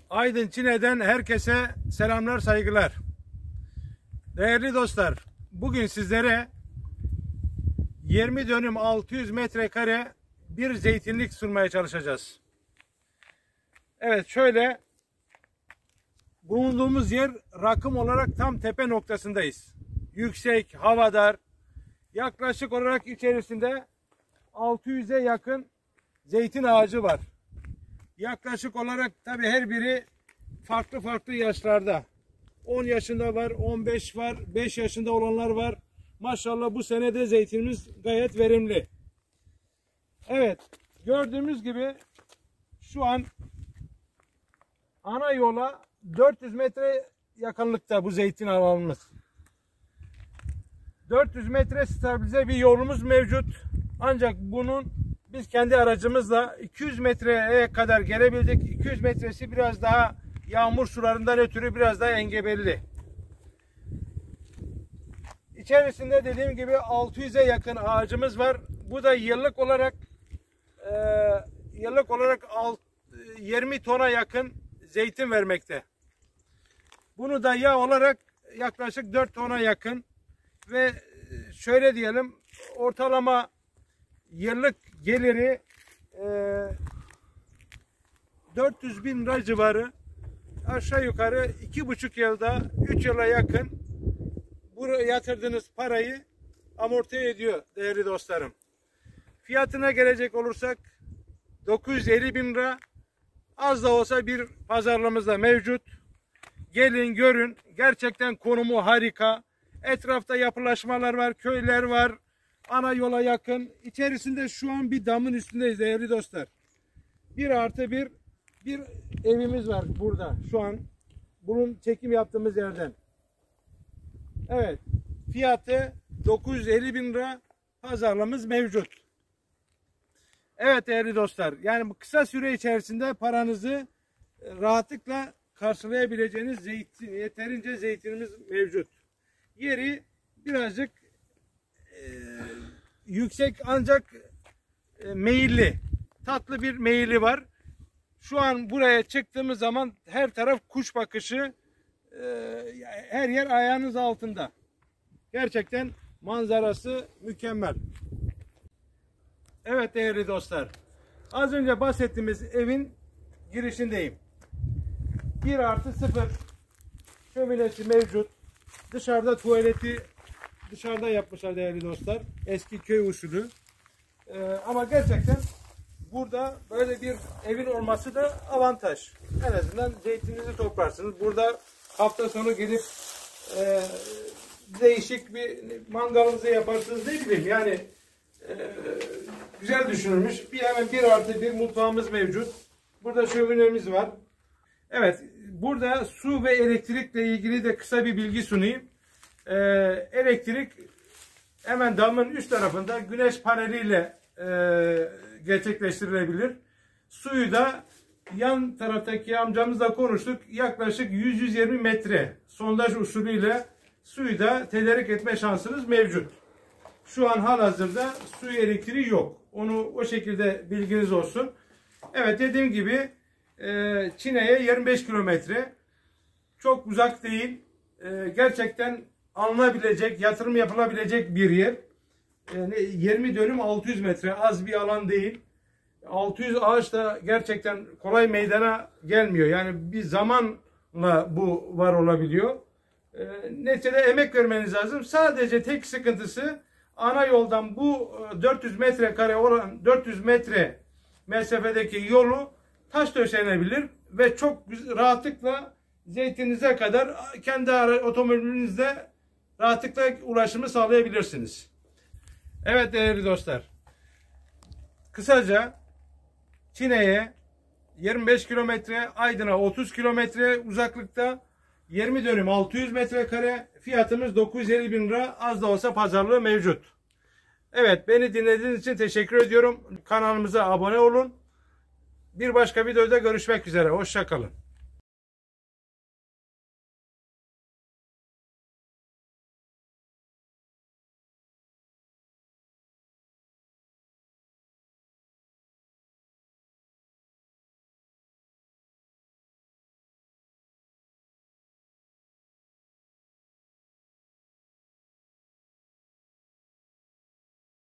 Aydın Çine'den herkese selamlar, saygılar. Değerli dostlar, bugün sizlere 20 dönüm 600 metrekare bir zeytinlik sunmaya çalışacağız. Evet, şöyle bulunduğumuz yer rakım olarak tam tepe noktasındayız. Yüksek, havadar. Yaklaşık olarak içerisinde 600'e yakın zeytin ağacı var. Yaklaşık olarak tabi her biri farklı yaşlarda. 10 yaşında var, 15 var, 5 yaşında olanlar var. Maşallah bu sene de zeytinimiz gayet verimli. Evet, gördüğümüz gibi şu an ana yola 400 metre yakınlıkta bu zeytin alanımız. 400 metre stabilize bir yolumuz mevcut. Ancak bunun biz kendi aracımızla 200 metreye kadar gelebildik. 200 metresi biraz daha yağmur sularından ötürü biraz daha engebeli. İçerisinde dediğim gibi 600'e yakın ağacımız var. Bu da yıllık olarak 20 tona yakın zeytin vermekte. Bunu da yağ olarak yaklaşık 4 tona yakın ve şöyle diyelim, ortalama yıllık geliri 400 bin lira civarı, aşağı yukarı 2,5 yılda 3 yıla yakın buraya yatırdığınız parayı amorti ediyor değerli dostlarım. Fiyatına gelecek olursak 950 bin lira, az da olsa bir pazarlığımız da mevcut. Gelin görün, gerçekten konumu harika. Etrafta yapılaşmalar var, köyler var. Ana yola yakın. İçerisinde şu an bir damın üstündeyiz değerli dostlar. 1+1 bir evimiz var burada şu an. Bunun çekim yaptığımız yerden. Evet. Fiyatı 950 bin lira. Pazarlığımız mevcut. Evet değerli dostlar. Yani bu kısa süre içerisinde paranızı rahatlıkla karşılayabileceğiniz yeterince zeytinimiz mevcut. Yeri birazcık yüksek ancak meyilli. Tatlı bir meyili var. Şu an buraya çıktığımız zaman her taraf kuş bakışı, her yer ayağınız altında. Gerçekten manzarası mükemmel. Evet değerli dostlar. Az önce bahsettiğimiz evin girişindeyim. 1+0 şöminesi mevcut. Dışarıda tuvaleti dışarıda yapmışlar değerli dostlar. Eski köy usulü. Ama gerçekten burada böyle bir evin olması da avantaj. En azından zeytininizi toplarsınız. Burada hafta sonu gelip değişik bir mangalınızı yaparsınız, ne bileyim. Yani güzel düşünülmüş. Hemen 1+1 mutfağımız mevcut. Burada şöminemiz var. Evet, burada su ve elektrikle ilgili de kısa bir bilgi sunayım. Elektrik hemen damın üst tarafında güneş paneliyle gerçekleştirilebilir. Suyu da yan taraftaki amcamızla konuştuk. Yaklaşık 100-120 metre sondaj usulüyle suyu da tedarik etme şansınız mevcut. Şu an halihazırda suyu elektriği yok. Onu o şekilde bilginiz olsun. Evet, dediğim gibi Çine'ye 25 kilometre. Çok uzak değil. Gerçekten alınabilecek, yatırım yapılabilecek bir yer. 20 dönüm 600 metre, az bir alan değil. 600 ağaç da gerçekten kolay meydana gelmiyor. Yani bir zamanla bu var olabiliyor. Neticede emek vermeniz lazım. Sadece tek sıkıntısı, ana yoldan bu 400 metrekare olan 400 metre mesafedeki yolu taş döşenebilir ve çok rahatlıkla zeytininize kadar kendi otomobilinizde rahatlıkla ulaşımı sağlayabilirsiniz. Evet değerli dostlar. Kısaca Çine'ye 25 kilometre, Aydın'a 30 kilometre uzaklıkta 20 dönüm 600 metrekare, fiyatımız 950 bin lira, az da olsa pazarlığı mevcut. Evet, beni dinlediğiniz için teşekkür ediyorum. Kanalımıza abone olun. Bir başka videoda görüşmek üzere. Hoşça kalın.